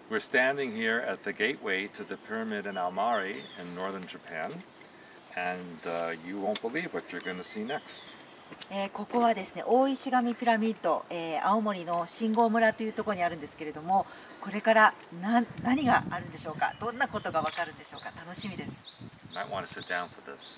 We're standing here at the gateway to the pyramid in Aomori in northern Japan, and you won't believe what you're going to see next. ここはですね、大石神ピラミッド、青森の信号村というところにあるんですけれども、これから何があるんでしょうか、どんなことがわかるんでしょうか、楽しみです。 You might want to sit down for this.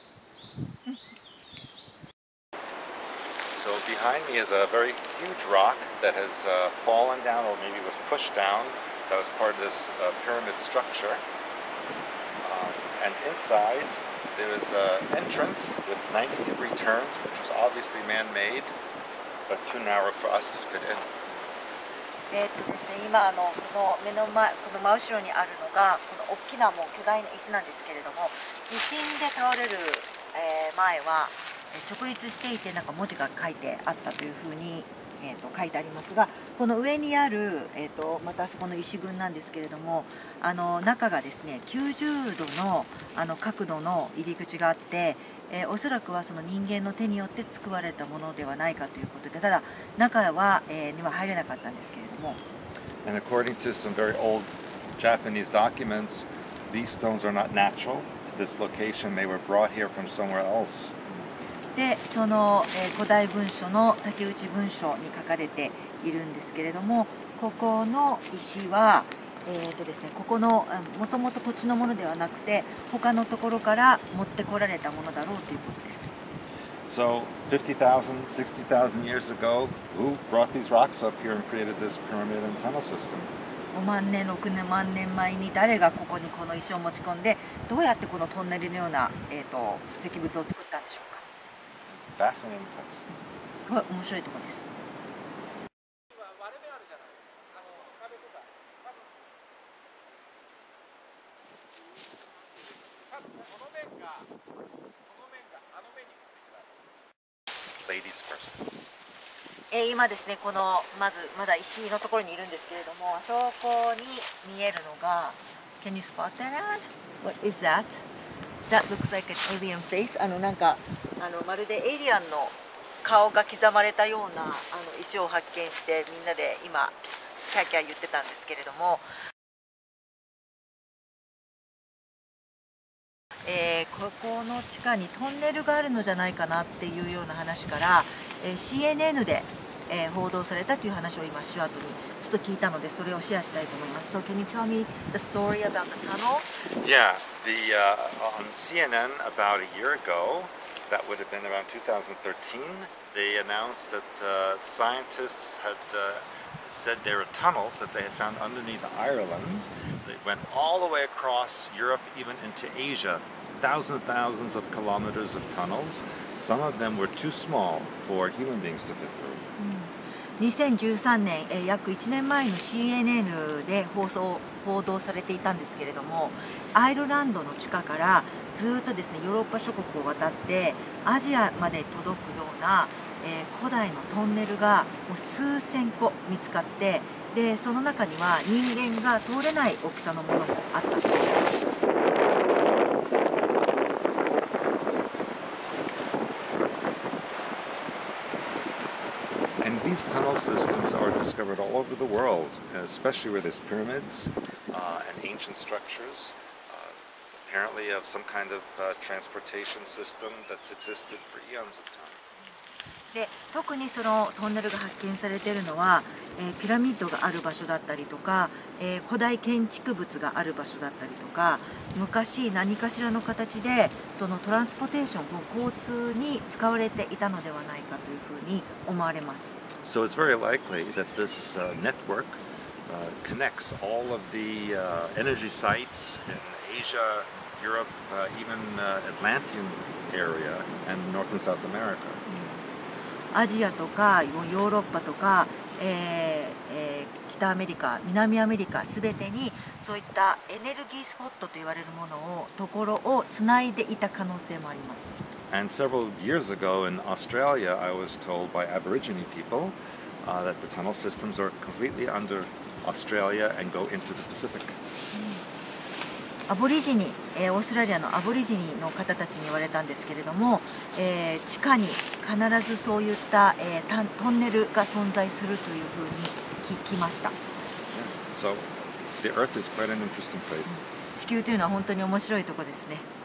So behind me is a very huge rock that has fallen down, or maybe was pushed down. That was part of this pyramid structure. And inside there is an entrance with 90-degree turns, which was obviously man-made, but too narrow for us to fit in. ですね、今この目の前、この真後ろにあるのがこの大きなもう巨大な石なんですけれども、地震で倒れる、前は直立していて、なんか文字が書いてあったというふうに、書いてありますが、この上にある、またそこの石群なんですけれども、中がですね90度の角度の入り口があって、おそらくはその人間の手によって作られたものではないかということで、ただ中は、には入れなかったんですけれども。 And according to some very old Japanese documents, these stones are not natural to this location. They were brought here from somewhere else. でその、古代文書の竹内文書に書かれているんですけれども、ここの石は、ですね、ここのもともと土地のものではなくて、他のところから持ってこられたものだろうということです。 So 50,000, 60,000 years ago, who brought these rocks up here and created this pyramid and tunnel system? 5万年、6万年前に誰がここにこの石を持ち込んで、どうやってこのトンネルのような、石物を作ったんでしょうか。 Fascinating. すごい面白いところです。 Ladies first. 今ですね、このまだ石のところにいるんですけれども、あそこに見えるのが、Can you spot that? What is that? That looks like an alien face. なんかまるでエイリアンの顔が刻まれたような石を発見して、みんなで今キャーキャー言ってたんですけれども、ここの地下にトンネルがあるのじゃないかなっていうような話から、CNN で、報道されたという話を今シュアートにちょっと聞いたので、それをシェアしたいと思います。So can you tell me the story about the tunnel? Yeah, on CNN about a year ago, that would have been around 2013, they announced that scientists had said there were tunnels that they had found underneath Ireland. They went all the way across Europe, even into Asia. Thousands of kilometers of tunnels. Some of them were too small for human beings to fit through. 2013年、約1年前の CNN で報道されていたんですけれども、アイルランドの地下からずっとですねヨーロッパ諸国を渡ってアジアまで届くような、古代のトンネルがもう数千個見つかって、でその中には人間が通れない大きさのものもあったんです。 And these tunnel systems are discovered all over the world, especially where there's pyramids and ancient structures, apparently of some kind of transportation system that's existed for eons of time. で特にそのトンネルが発見されているのは、ピラミッドがある場所だったりとか、古代建築物がある場所だったりとか、昔何かしらの形でそのトランスポーテーション、交通に使われていたのではないかというふうに思われます。 So it's very likely that this network connects all of the energy sites in Asia, Europe, even Atlantean area, and North and South America. アジアとかヨーロッパとか、北アメリカ、南アメリカすべてにそういったエネルギースポットと言われるものをところをつないでいた可能性もあります。 And several years ago in Australia, I was told by Aborigine people that the tunnel systems are completely under Australia and go into the Pacific. アボリジニ、オーストラリアのアボリジニの方たちに言われたんですけれども、地下に必ずそういった、トンネルが存在するというふうに聞きました。 So The Earth is quite an interesting place. 地球というのは本当に面白いとこですね。